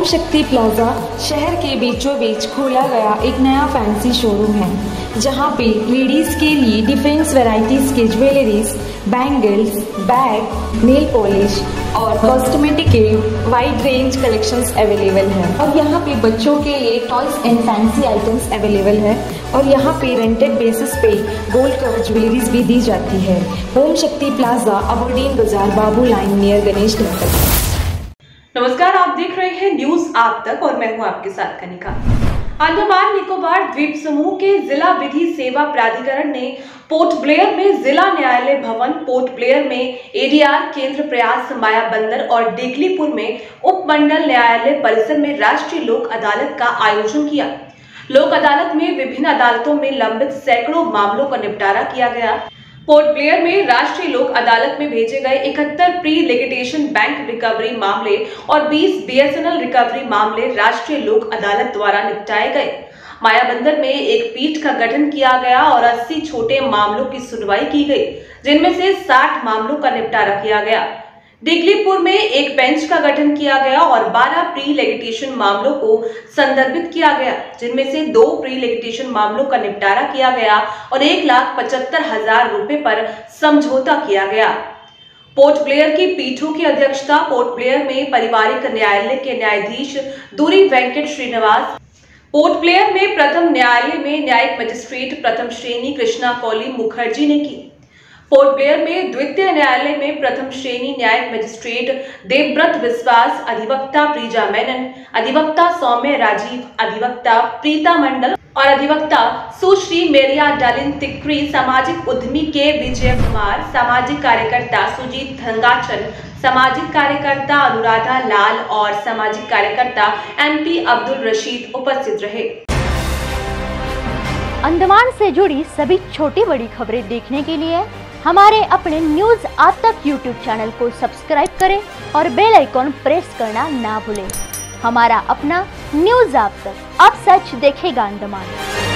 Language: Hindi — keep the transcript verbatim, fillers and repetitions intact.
शक्ति प्लाजा शहर के बीचों बीच खोला गया एक नया फैंसी शोरूम है, जहां पे लेडीज के लिए डिफरेंट वैरायटीज के jewelleries, bangles, bag, nail polish और कॉस्मेटिक के वाइड रेंज कलेक्शंस अवेलेबल है। और यहाँ पे बच्चों के लिए toys and fancy items available है। और यहाँ पे रेंटेड बेसिस पे गोल्ड कवर ज्वेलरीज भी दी जाती है। Om Shakti Plaza, Aberdeen Bazaar, Babu Line, near Ganesh temple. नमस्कार, आप देख रहे हैं न्यूज आप तक और मैं हूं आपके साथ कनिका। अंडमान निकोबार द्वीप समूह के जिला विधि सेवा प्राधिकरण ने पोर्ट ब्लेयर में जिला न्यायालय भवन, पोर्ट ब्लेयर में एडीआर केंद्र, प्रयास मायाबंदर और डेगलीपुर में उपमंडल न्यायालय परिसर में राष्ट्रीय लोक अदालत का आयोजन किया। लोक अदालत में विभिन्न अदालतों में लंबित सैकड़ों मामलों का निपटारा किया गया। पोर्ट ब्लेयर में राष्ट्रीय लोक अदालत में भेजे गए इकहत्तर प्री लिटिगेशन बैंक रिकवरी मामले और बीस बीएसएनएल रिकवरी मामले राष्ट्रीय लोक अदालत द्वारा निपटाए गए। मायाबंदर में एक पीठ का गठन किया गया और अस्सी छोटे मामलों की सुनवाई की गई, जिनमें से साठ मामलों का निपटारा किया गया। डेगलीपुर में एक बेंच का गठन किया गया और बारह प्री लिटिगेशन मामलों को संदर्भित किया गया, जिनमें से दो प्री लिटिगेशन मामलों का निपटारा किया गया और एक लाख पचहत्तर हजार रुपए पर समझौता किया गया। पोर्ट ब्लेयर की पीठों की अध्यक्षता पोर्ट ब्लेयर में पारिवारिक न्यायालय के न्यायाधीश दूरी वेंकट श्रीनिवास, पोर्ट ब्लेयर में प्रथम न्यायालय में न्यायिक मजिस्ट्रेट प्रथम श्रेणी कृष्णा कौली मुखर्जी ने की। पोर्ट ब्लेयर में द्वितीय न्यायालय में प्रथम श्रेणी न्यायिक मजिस्ट्रेट देवव्रत विश्वास, अधिवक्ता प्रीजा मेनन, अधिवक्ता सौम्य राजीव, अधिवक्ता प्रीता मंडल और अधिवक्ता सुश्री मेरिया डालिन तिक्री, सामाजिक उद्यमी के विजय कुमार, सामाजिक कार्यकर्ता सुजीत धंगाचन, सामाजिक कार्यकर्ता अनुराधा लाल और सामाजिक कार्यकर्ता एमपी अब्दुल रशीद उपस्थित रहे। अंडमान से जुड़ी सभी छोटी बड़ी खबरें देखने के लिए हमारे अपने न्यूज आप तक यूट्यूब चैनल को सब्सक्राइब करें और बेल आइकॉन प्रेस करना ना भूलें। हमारा अपना न्यूज आप तक, अब सच देखेगा अंडमान।